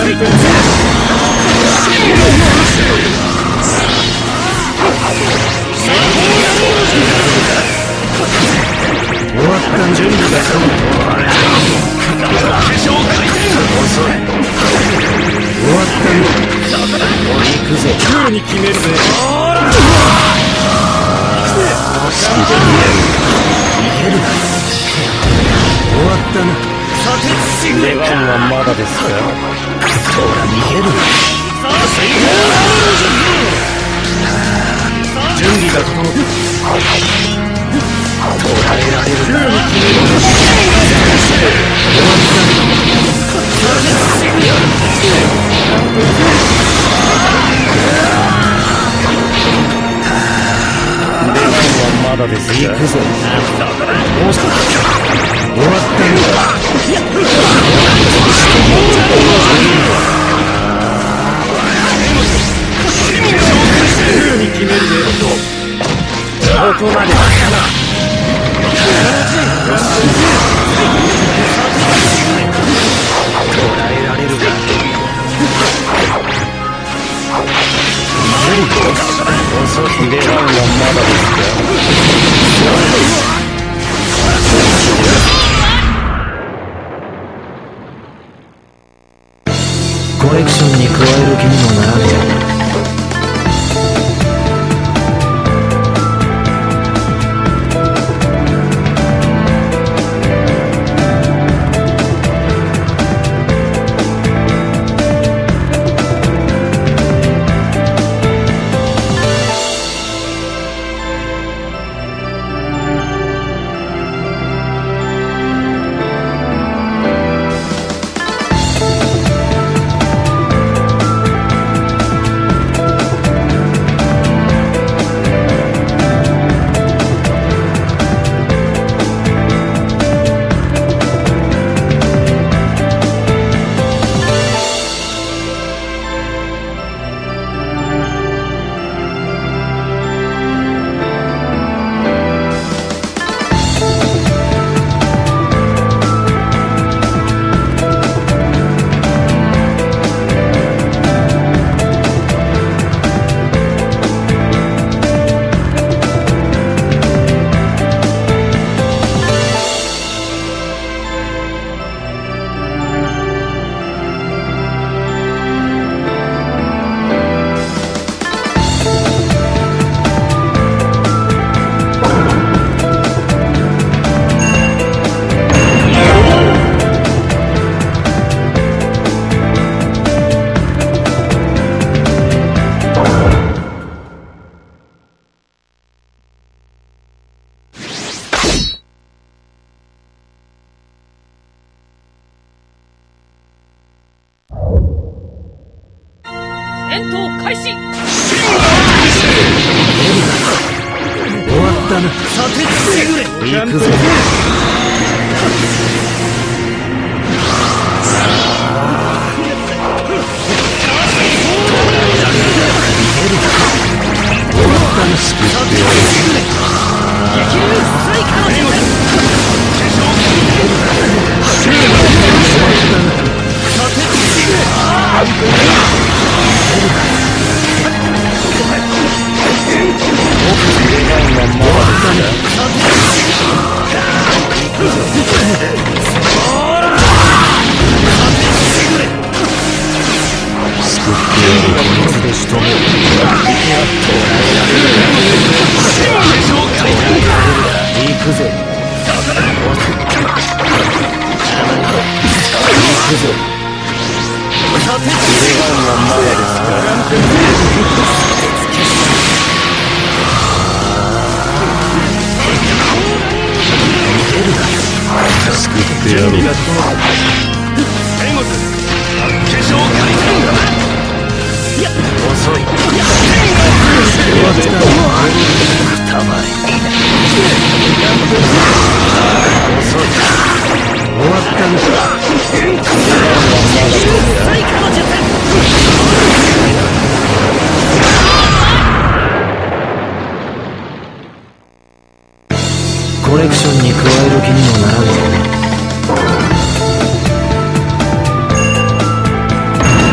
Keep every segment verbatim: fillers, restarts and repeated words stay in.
準備が済む。化粧回転遅い。終わったね。行くぞ。急に決めるぜ。ほら。式で逃げるな。終わったな。さてしぐれか。出番はまだですか。ほら逃げるな。さあ水平準備が整った。捉えられるな。出番はまだですか。行くぞ。もう少し終わったね。すぐに決めるぜ。ここまでだな。捉えられるか。遅い。出番はまだですか。コレクションに加える気にもならない。 戦闘開始。終わったな。さてしぐれ。行くぞ。終わったな。さてしぐれ。激流最下の状態。さてしぐれ。コレクションに加える気にもならない。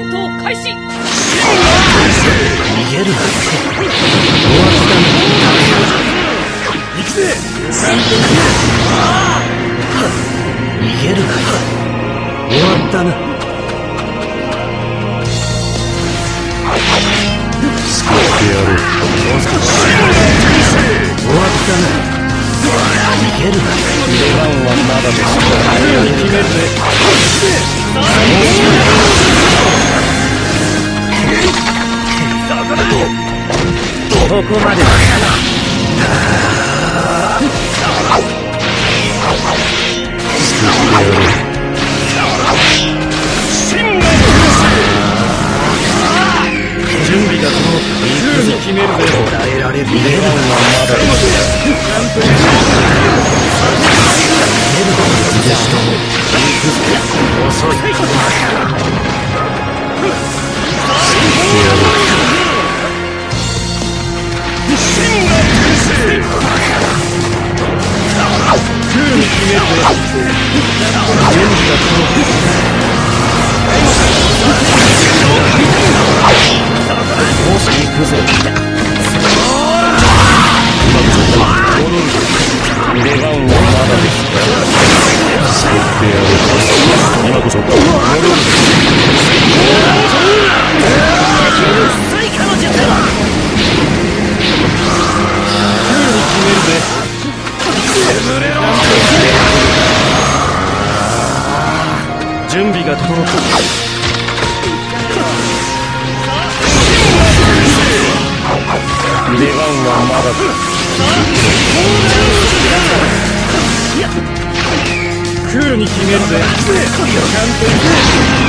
戦闘開始。 逃げるな。終わったな。行くぜ。逃げるな。終わったな。救ってやる。終わったな。逃げるな。出番はまだです。決めるぜ。ここまでだ。救ってやる。準備が整った。決めるぜ。捉えられる。出番はまだです。遅い。クールに決めるぜ。準備が整った。もし行くぜ。出番はまだです。救ってやる。今こそ戻る。最下の術だ。クールに決めるぜ。眠れろ。準備が整った。出番はまだだ。クールに決めるぜ。ちゃんと行く。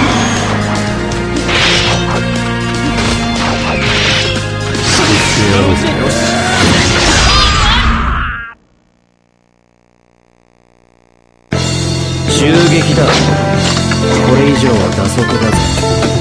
よし。襲撃だ。これ以上は打足だぜ。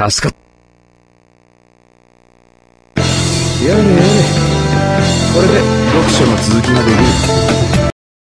助かっやれやれ。これで読書の続きができる。